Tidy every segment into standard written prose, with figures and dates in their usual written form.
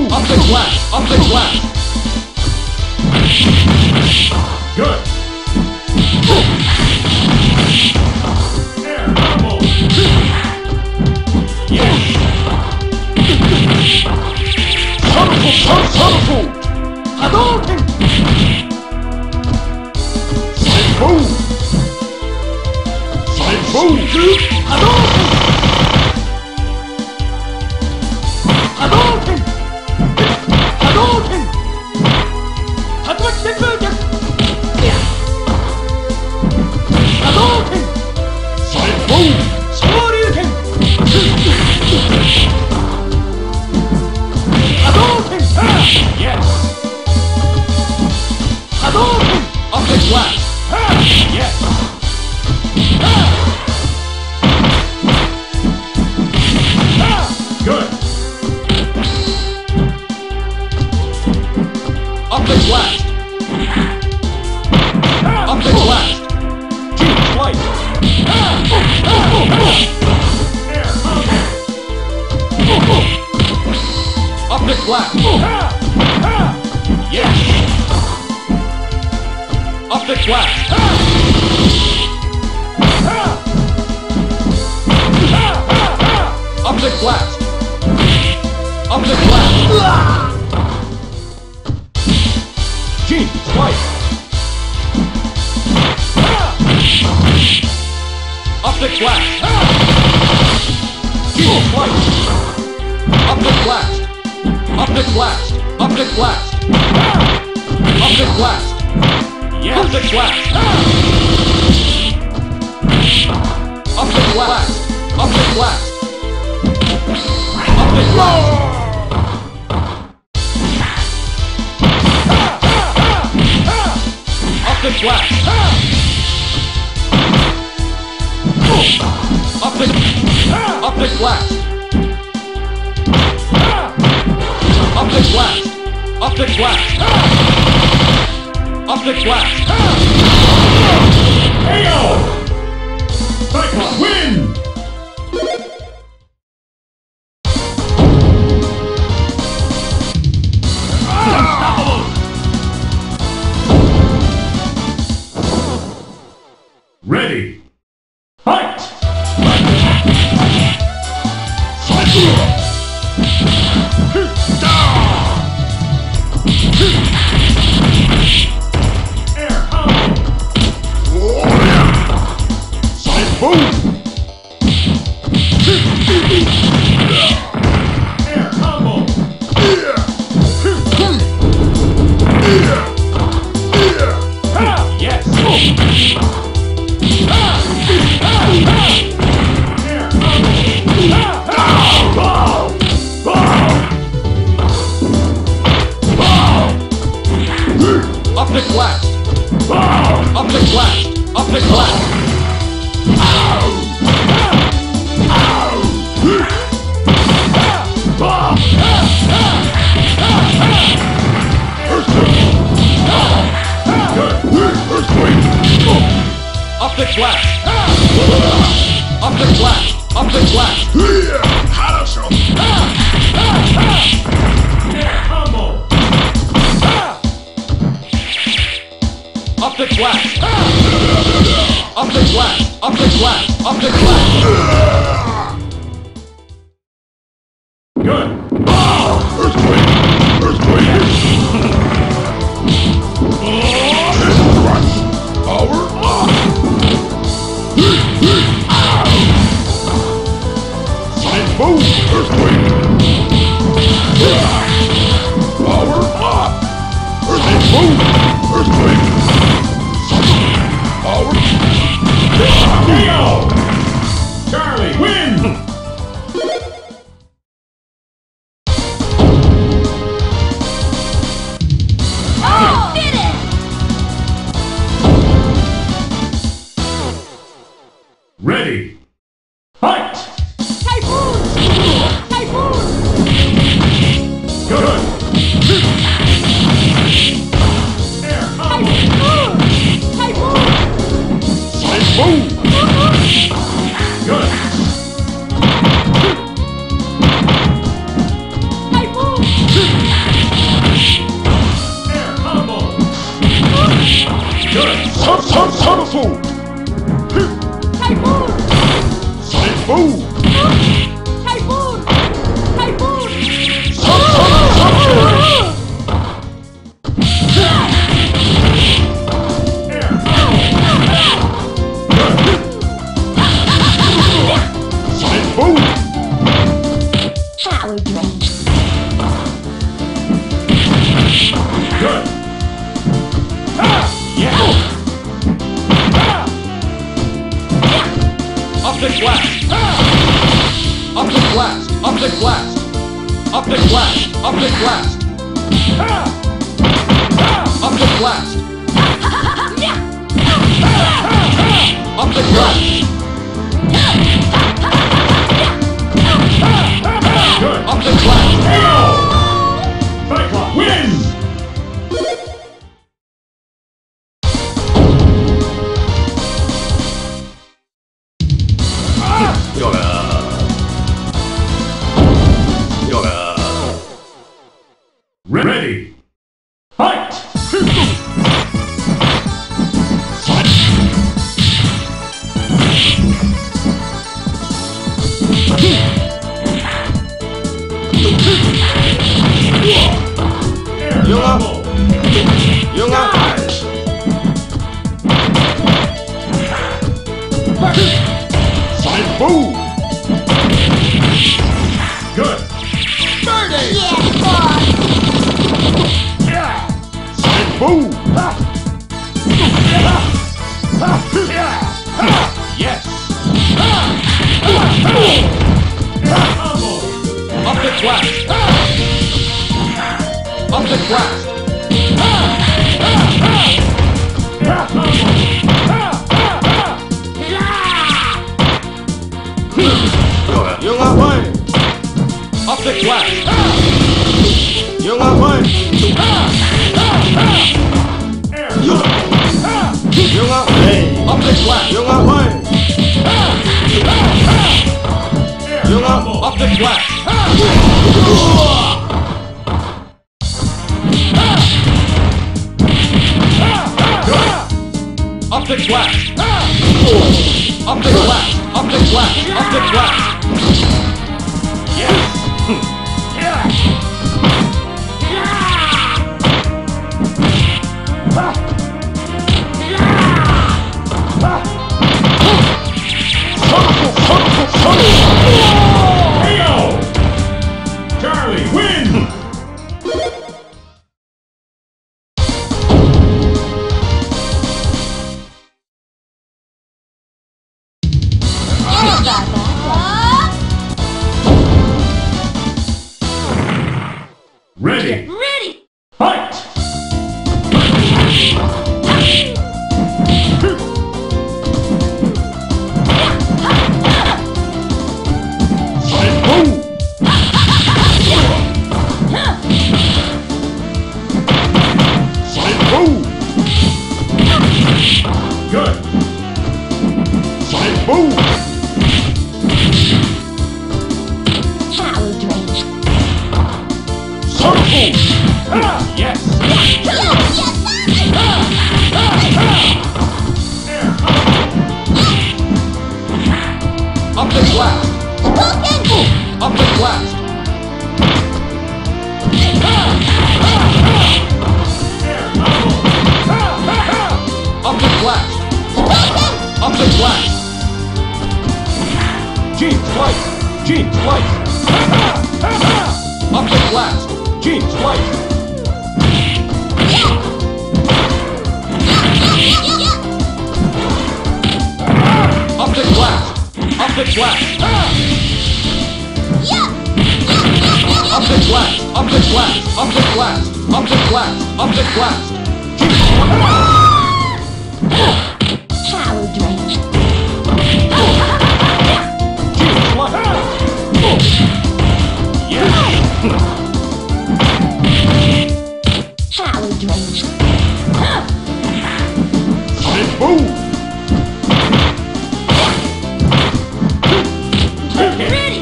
Optic blast! Optic blast! Good! Air combo! Yes! Powerful! Hadouken! Side boom! Side boom! Hadouken! Hadouken! Hadouken! Hadouken! Hadouken! Side boom! Shoryuken! Hadouken! Yes! Hadouken! Optic blast! Yes! Good! Optic blast! Optic blast! Huge flight! Air Optic blast! Yes! Optic blast! Optic blast! Optic blast! Gene, flight! Optic blast! Gene, flight! Optic blast! Optic blast! Optic blast! Optic blast! Yes! Optic blast! Optic blast! Optic blast! Optic blast! Optic blast! Optic blast! Optic blast! Optic blast! Optic blast! KO! Capcom win! Unstoppable! Ready! Fight! Air combo! Side boom! Air combo! Yes! Optic blast! Optic blast! Optic blast! Optic blast! Optic blast! Optic blast! Combo! Optic blast! Optic blast! Optic blast! Optic blast! Good! Earthquake! Earthquake! Power up! Side boom! Earthquake! Power up! Side boom! Earthquake! Power! KO! Charlie, win! Ready! Fight! Typhoon! Typhoon! Typhoon! Typhoon! Typhoon! Typhoon! Power drain. Good! Yeah! Optic blast! Optic blast! Optic blast! Optic blast! Optic blast! Optic blast! Optic blast! Good! Optic blast! KO! Capcom wins! Ready! Fight! Yung up! Yung up! Typhoon! Good! Yeah, boss! Typhoon! Yes! Optic blast! Optic blast! Yung up! Optic blast! Yung up! Yung up! Optic blast! Yung up! Yung up! Optic blast! Optic blast! Optic blast! Optic blast! Optic blast! Yes! KO! Charlie wins! Ready! Ready! Fight! Typhoon! Typhoon! Good! Typhoon! Power drain. Typhoon! Yes! Optic blast! Optic blast! Optic blast! Optic blast! Gene slice! Gene slice! Optic blast! Gene slice! Optic blast! Optic blast! Optic blast! Optic blast! Optic blast! Optic blast! Optic blast! Power drain. Yes! Power drain. Typhoon! Ready!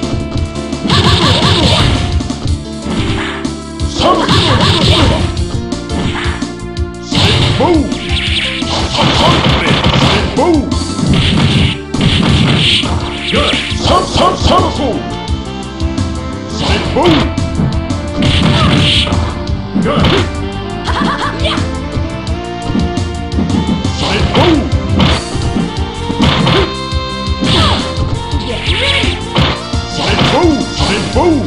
Typhoon! Somersault! Side boom! Good! Side boom! Side boom! Side boom!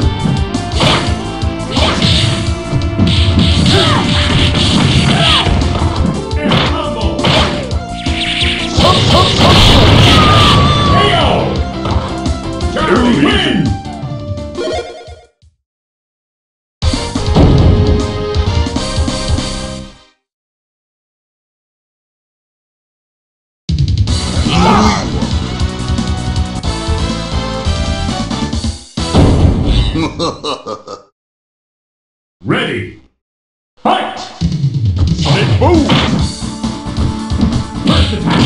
Win! Ready! Fight! Side boom! First attack!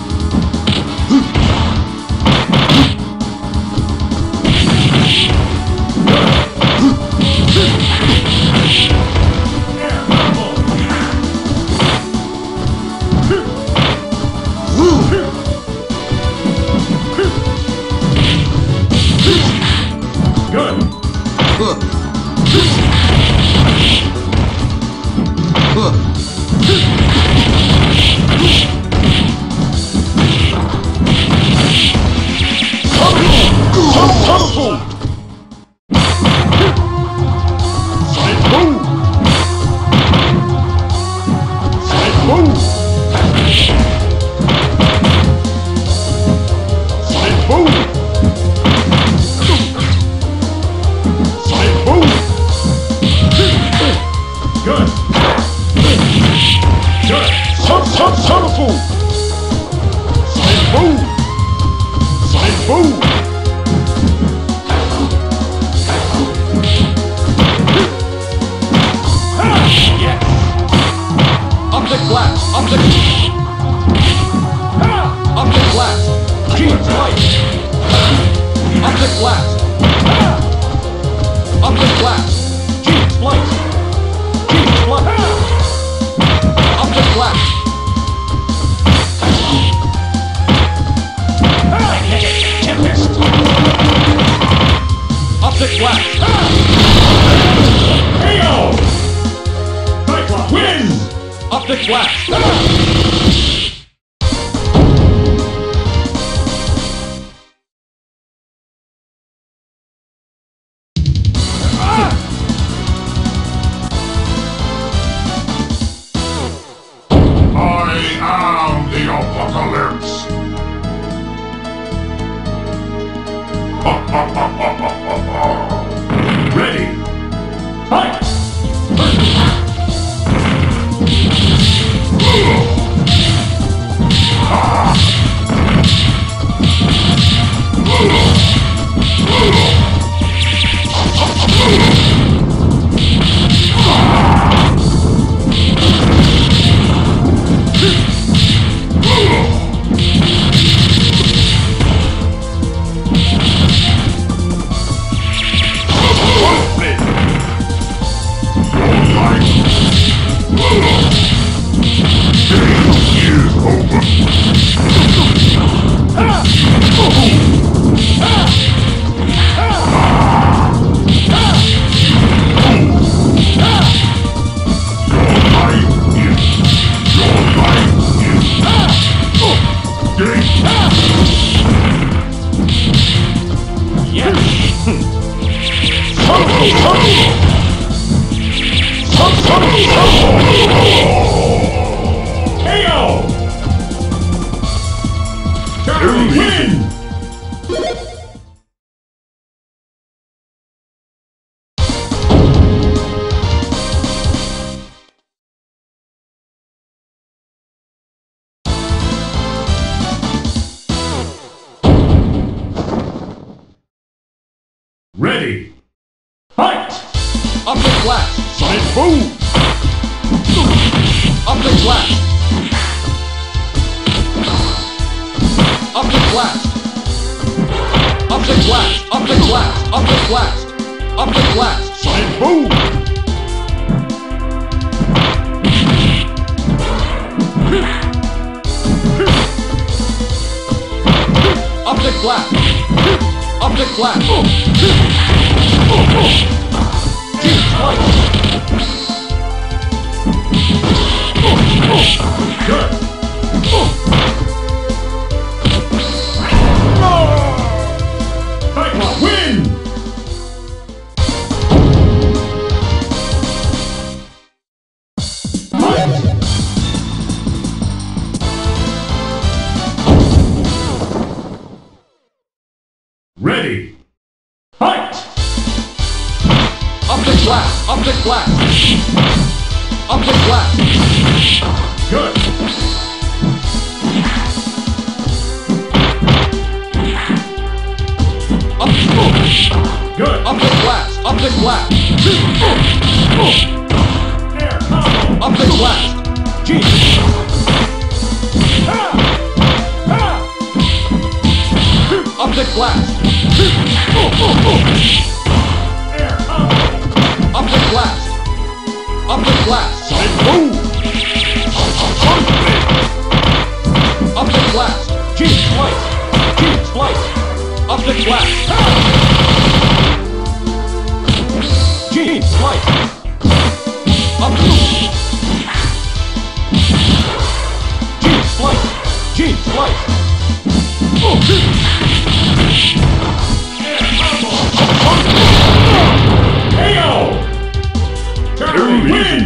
Ready! Fight! Object blast! Side boom! Object blast! Object blast! Object blast! Object blast! Object blast! Object blast! Side boom! Object blast! Optic Flash! Team Fight! Good. Capcom win! Ready! Fight! Optic Flash! Optic Flash! Optic Flash! Good! Good! Optic Flash! Optic Flash! Air combo! Optic Flash! G! Optic Flash! Air combo! Optic Flash! Optic Flash! Sonic boom! Optic Flash! G! Slice! G! Slice! Optic Flash! G! Slice! Optic! G! Slice! G! Slice! KO! Charlie win!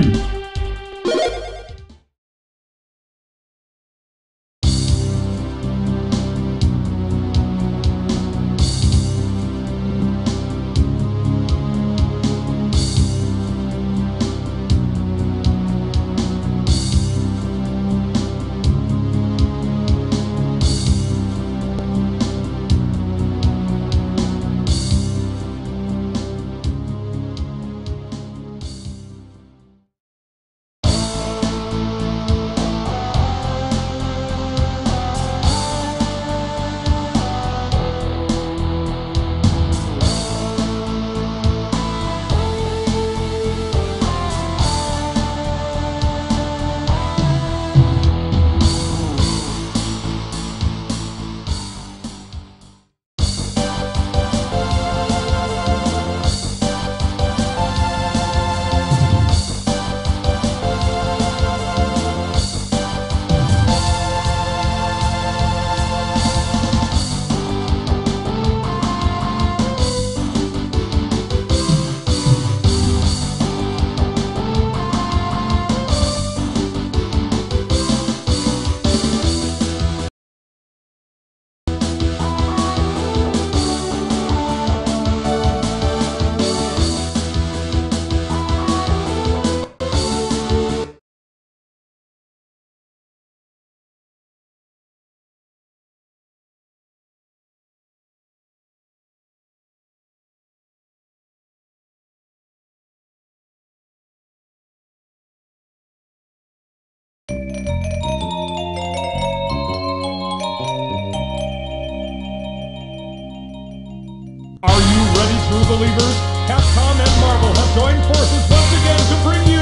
Are you ready, true believers? Capcom and Marvel have joined forces once again to bring you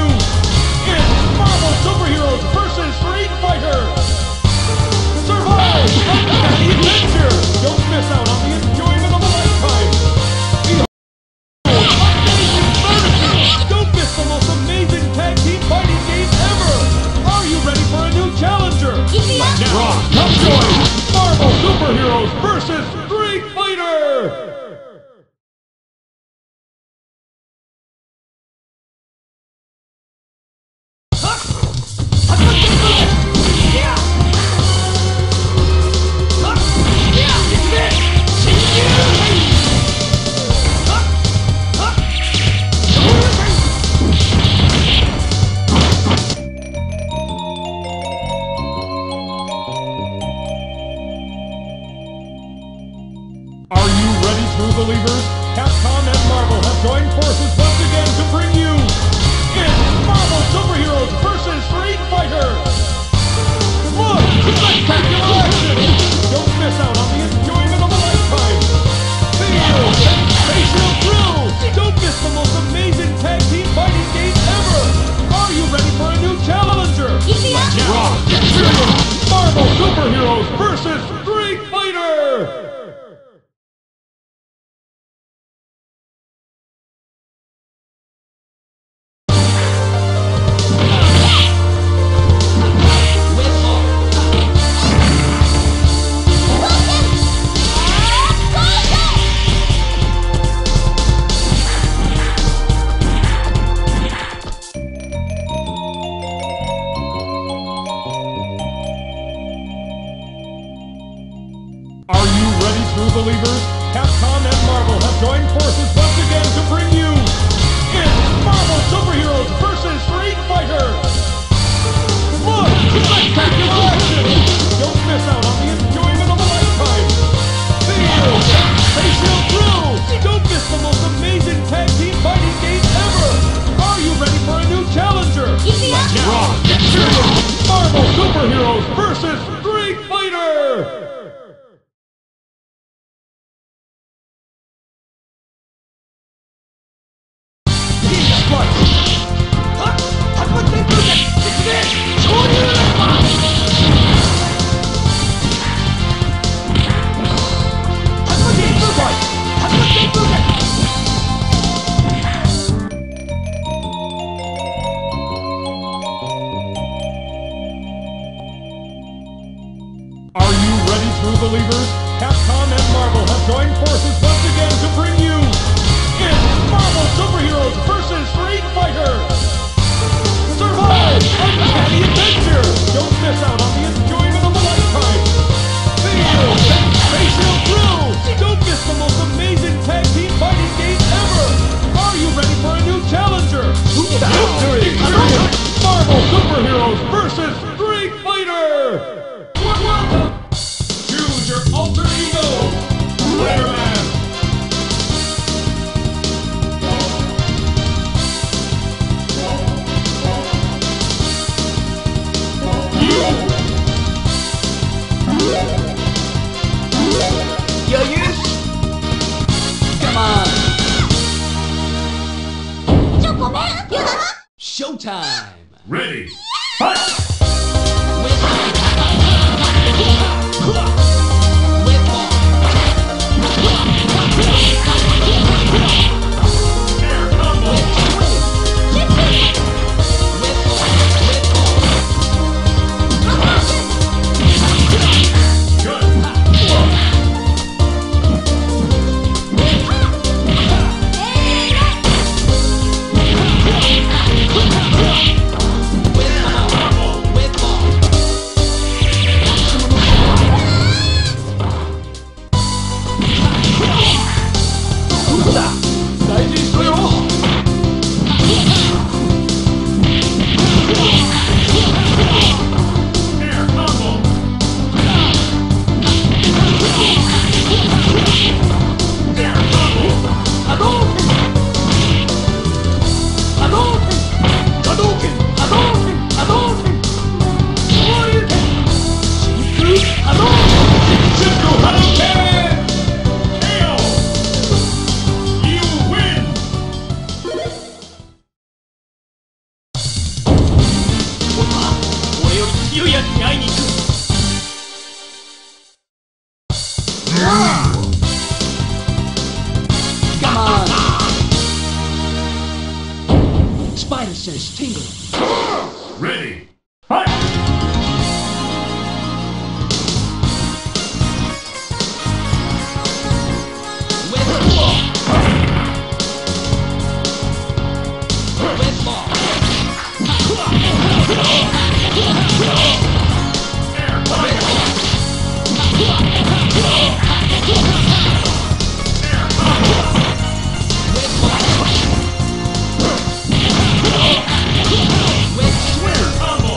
it's Marvel Superheroes vs. Street Fighter! Survive an adventure! Don't miss out on the enjoyment of a lifetime! Behold, amazing furniture! Don't miss the most amazing tag team fighting game ever! Are you ready for a new challenger? Now, come join Marvel Superheroes vs. Street Fighter! Are you ready, true believers? Capcom and Marvel have joined forces once again to bring you it's Marvel Superheroes vs. Street Fighter! Look! Spectacular action! Don't miss out on the enjoyment of a lifetime! Feel sensational thrills! Don't miss the most amazing tag team fighting game ever! Are you ready for a new challenger? Now, experience Marvel Superheroes vs. Street Fighter! have joined forces once again to bring you it's Marvel Superheroes vs. Street Fighter! Look! Spectacular action! Don't miss out on the enjoyment of a lifetime! Feel! Facial thrill! Don't miss the most amazing tag team fighting game ever! Are you ready for a new challenger? Rock. Marvel Superheroes vs. Street Fighter! Are you ready, true believers? Capcom and Marvel have joined forces once again to bring you it's Marvel Superheroes vs. Street Fighter! Survive! Uncanny adventure! Don't miss out on the enjoyment of a lifetime! Feel! Facial thrill! Don't miss the most amazing tag team fighting game ever! Are you ready for a new challenger? Victory! Marvel Superheroes vs. Street Fighter! Choose your alter ego! Spider-Man! Come on! ちょごめん Showtime! Ready. Fight. Air combo. Good. Air combo. Air combo. Shinku Hadouken! KO! You win! Come on! Spider sense tingling. Ready. Fight. Air combo. Air combo. Air combo.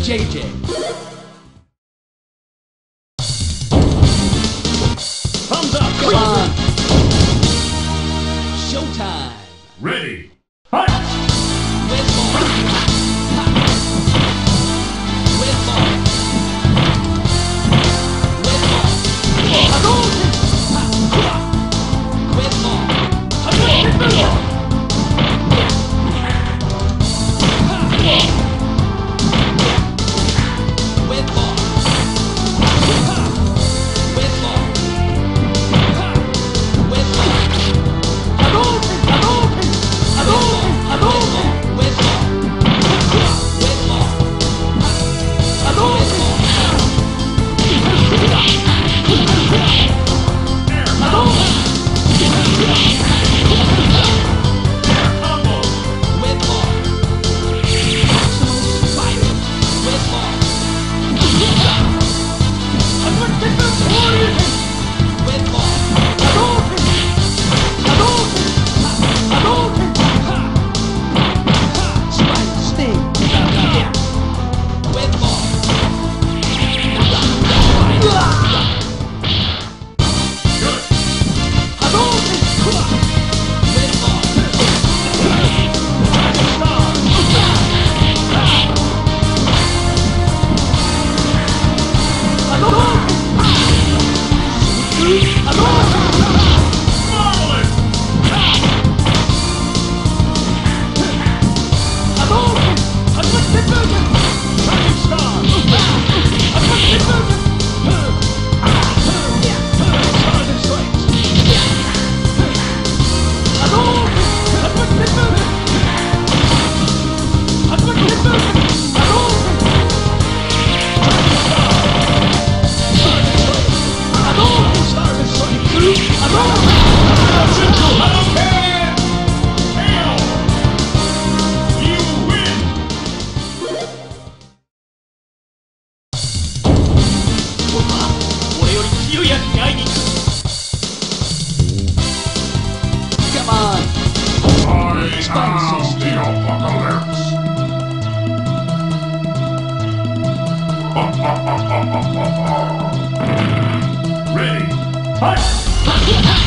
JJ. Thumbs up. Come on. Showtime. Ready. Fight! With ball. With ball. With ball. With ball. With ball. With ball. With ball. Come on. The apocalypse. Ready. Fight!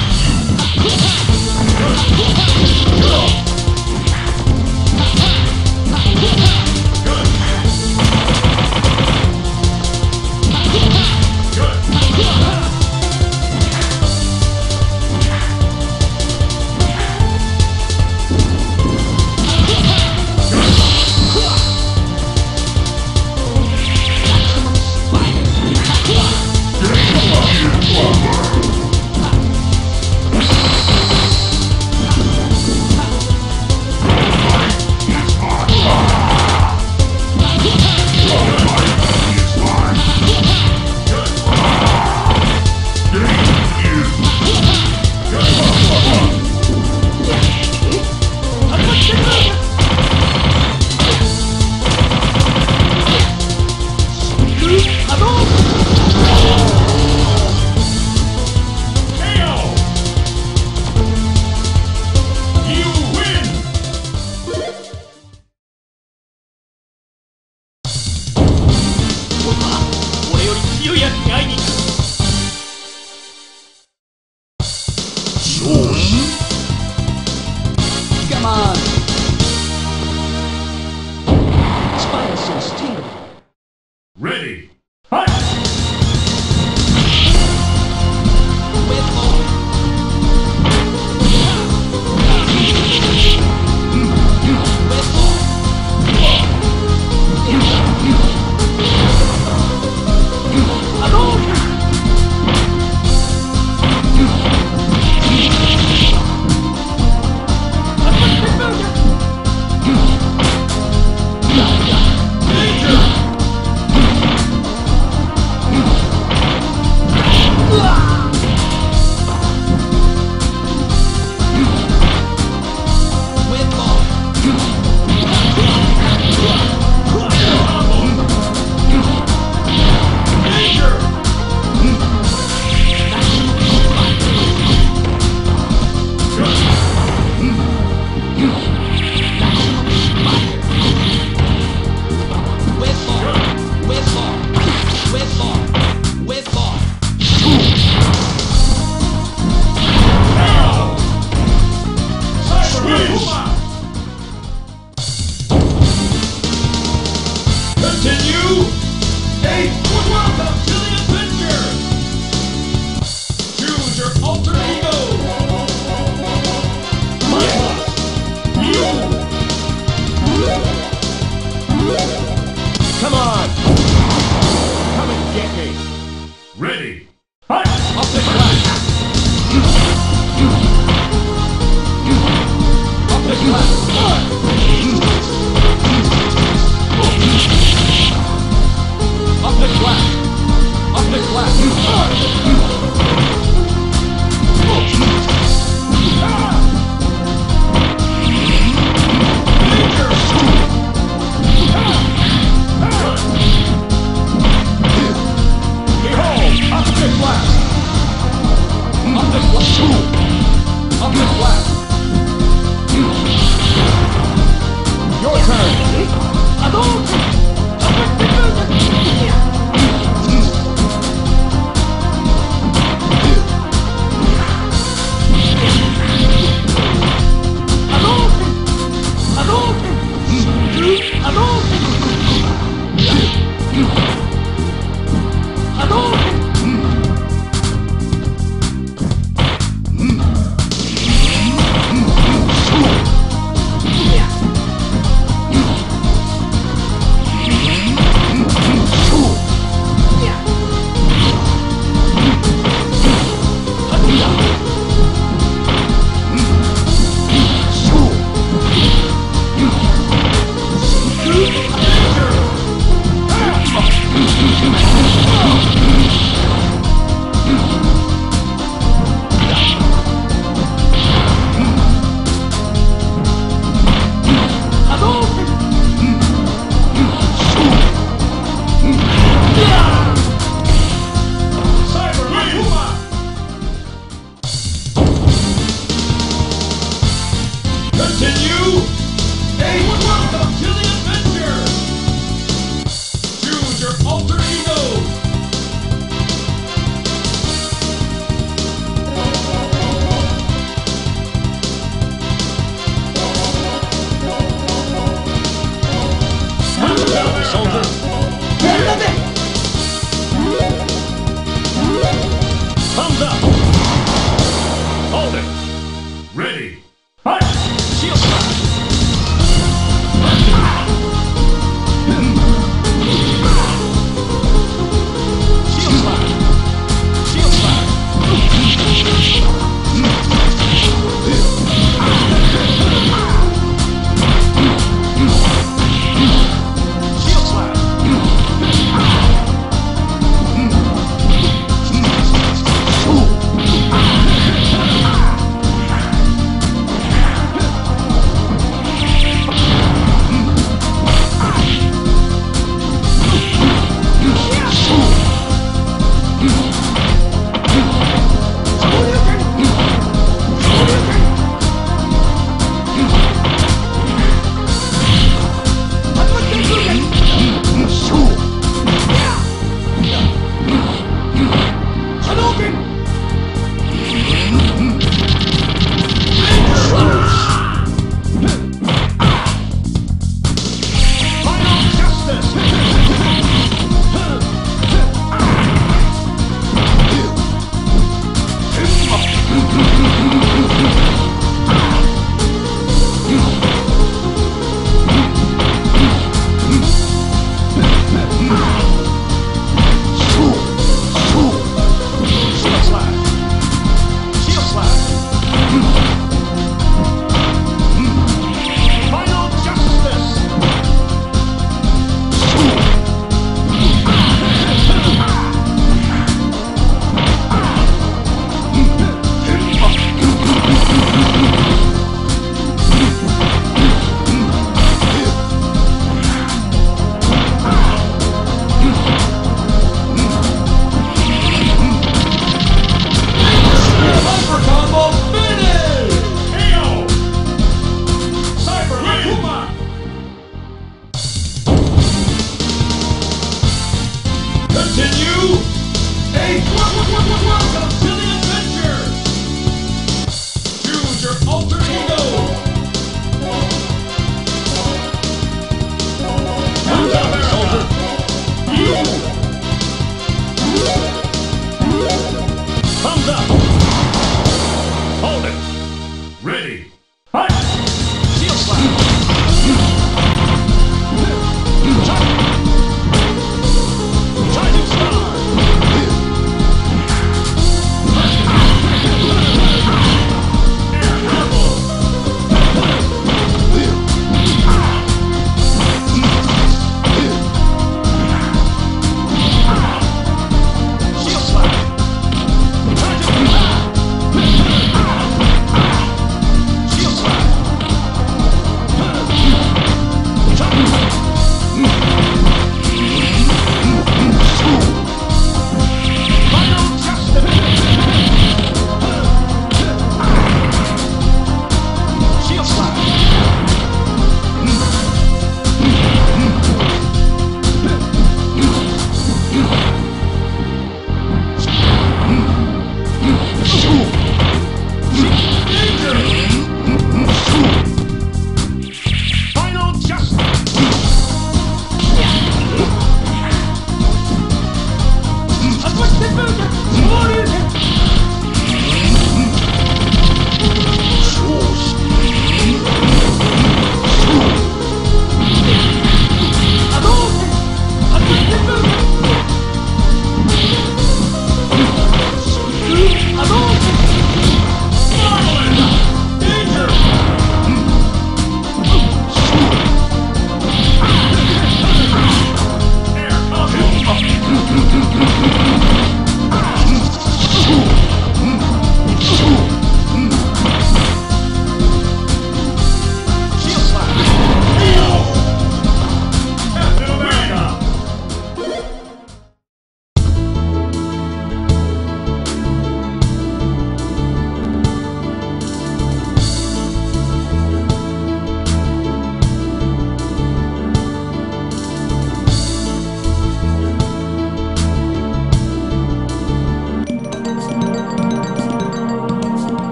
Come on! Come and get me! Ready. Fight! Up the glass. Up the glass. Up the glass. Up the glass. Behold, opposite blast! Up the glass. Up the glass. Your turn! Continue! Hey, welcome to the adventure! Choose your alter ego! Soldier! Thumbs up! Hold it! Ready. Fight! Shield slash. Shield slash. Shield slash. Shield slash.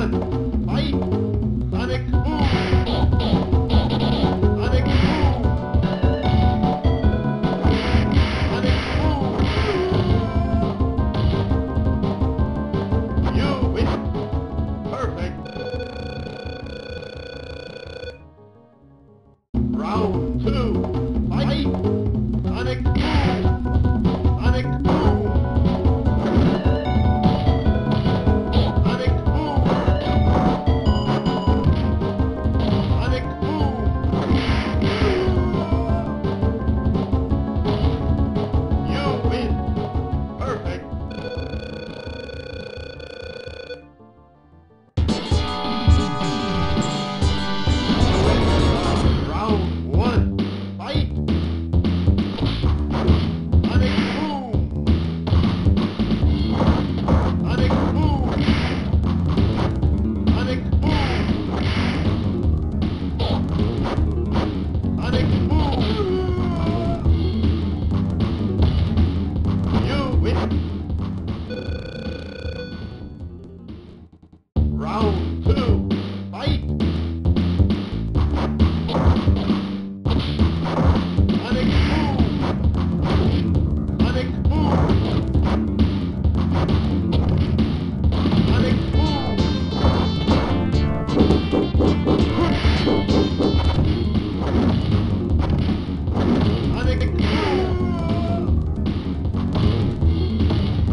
one, fight! Sonic Boom! Sonic Boom! Sonic Boom! You win! Perfect! Round two, fight! Sonic Boom! Sonic Boom! Sonic Boom! Sonic Boom! You win! Perfect! Round one, fight! Sonic Boom! Sonic Boom! Sonic Boom! Sonic Boom! You win! Round two, fight! Sonic Boom! Sonic Boom! Sonic Boom! Sonic Boom!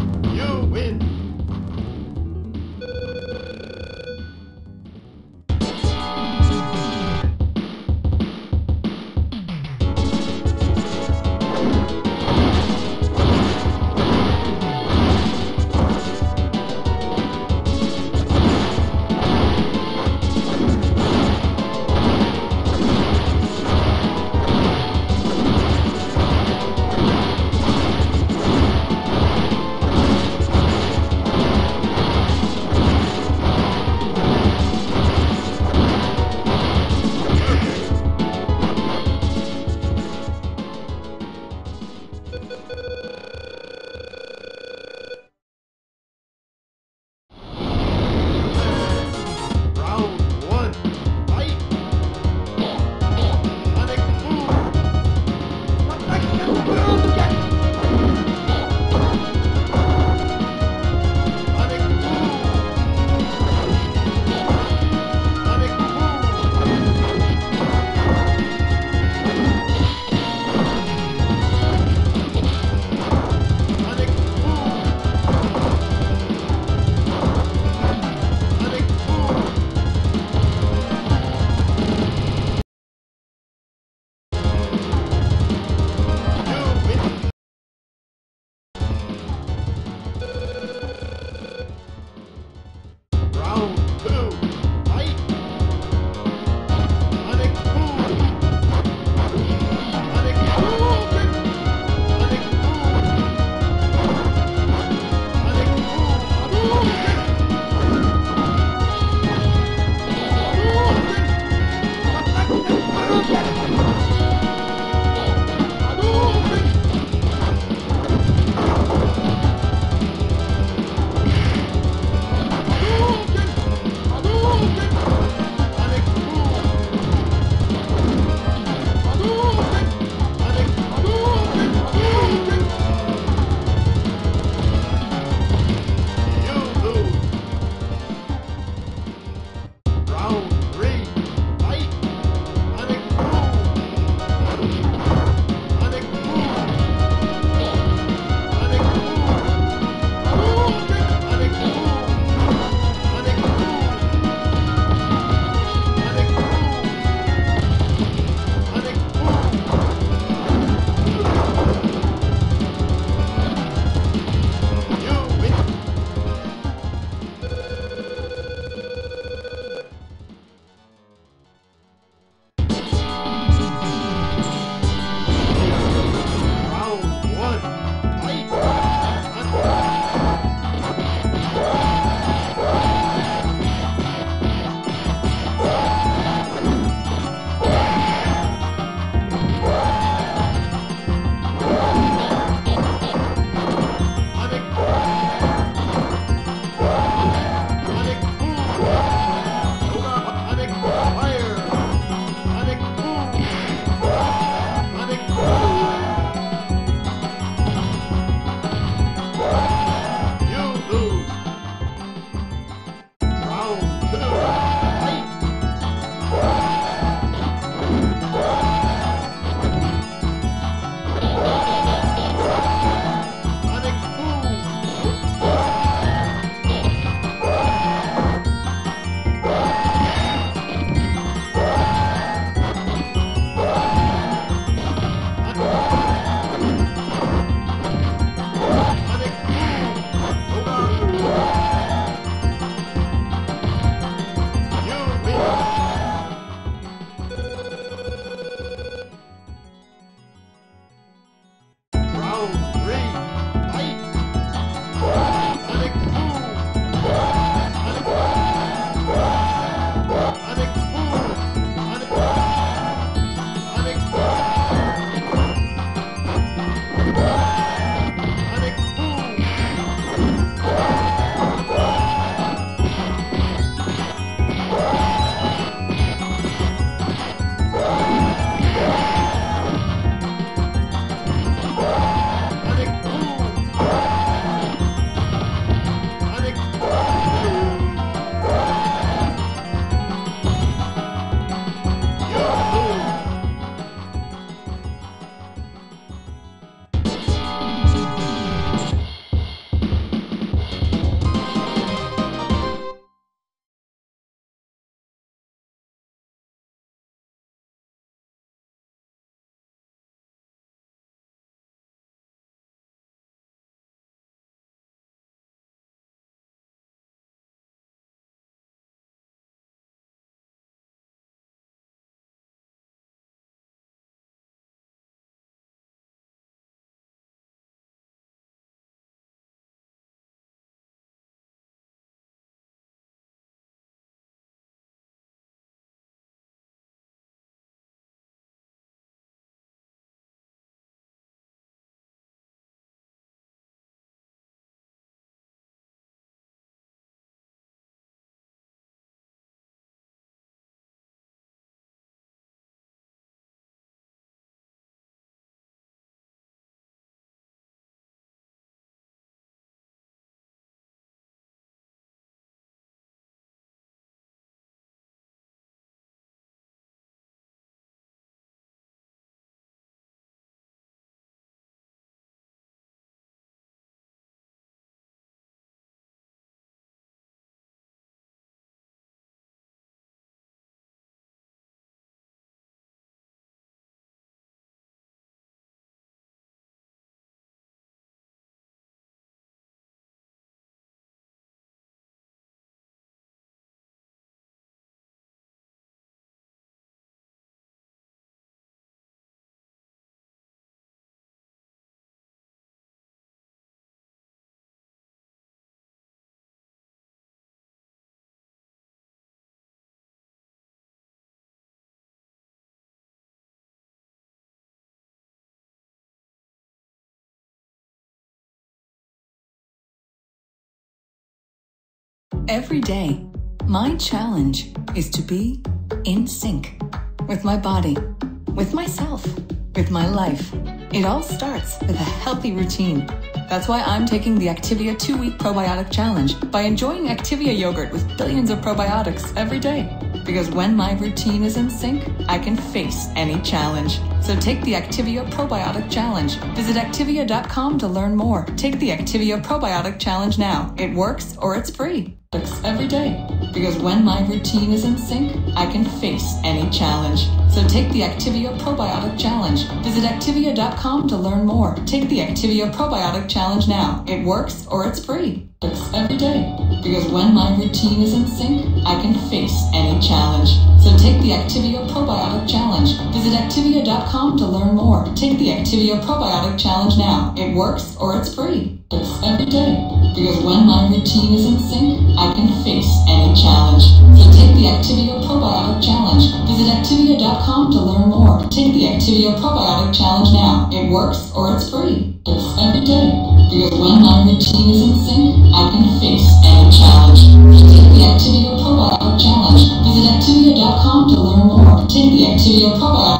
Every day, my challenge is to be in sync with my body, with myself, with my life. It all starts with a healthy routine. That's why I'm taking the Activia 2-week probiotic challenge by enjoying Activia yogurt with billions of probiotics every day. Because when my routine is in sync, I can face any challenge. So take the Activia Probiotic Challenge. Visit Activia.com to learn more. Take the Activia Probiotic Challenge now. It works or it's free. Every day. Because when my routine is in sync, I can face any challenge. So take the Activia Probiotic Challenge. Visit Activia.com to learn more. Take the Activia Probiotic Challenge now. It works or it's free. Every day. Because when my routine is in sync, I can face any challenge. So take the Activia Probiotic Challenge. Visit Activia.com to learn more. Take the Activia Probiotic Challenge now. It works or it's free. Every day. Because when my routine is in sync, I can face any challenge. So take the Activia Probiotic Challenge. Visit Activia.com to learn more. Take the Activia Probiotic Challenge now. It works or it's free. Every day. Because when my routine is in sync, I can face any challenge. So take the Activia Probiotic Challenge. Visit Activia.com to learn more. Take the Activia Probiotic